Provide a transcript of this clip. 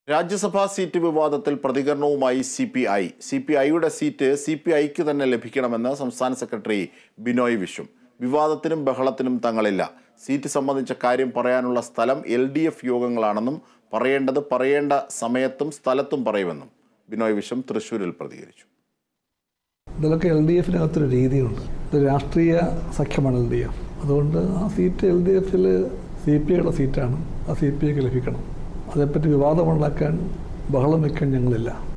രാജ്യസഭാ seat വിവാദത്തിൽ പ്രതികരണവുമായി സിപിഐയുടെ seat സിപിഐക്ക് തന്നെ ലഭിക്കണമെന്ന് സംസ്ഥാന സെക്രട്ടറി ബിനോയ് വിശ്വം. വിവാദത്തിനും ബഹളത്തിനും തങ്ങളില്ല. സീറ്റ് സംബന്ധിച്ച കാര്യം പറയാനുള്ള സ്ഥലം LDF യോഗങ്ങളാണെന്നും പറയേണ്ടത് പറയേണ്ട സമയത്തും സ്ഥലത്തും പറയുമെന്നും ബിനോയ് വിശ്വം തൃശ്ശൂരിൽ പ്രതികരിച്ചു. ഇതിലൊക്കെ LDFിനകത്തൊരു രീതിയുണ്ട്. ഇത് രാഷ്ട്രീയ സഖ്യമാണ് LDF. അതുകൊണ്ട് ആ സീറ്റ് LDFിൽ CPIയുടെ സീറ്റാണ്. ആ CPIക്ക് ലഭിക്കണം. അതേപ്പറ്റി വിവാദമുണ്ടാക്കാൻ, ബഹളം വയ്ക്കാൻ ഞങ്ങളില്ല.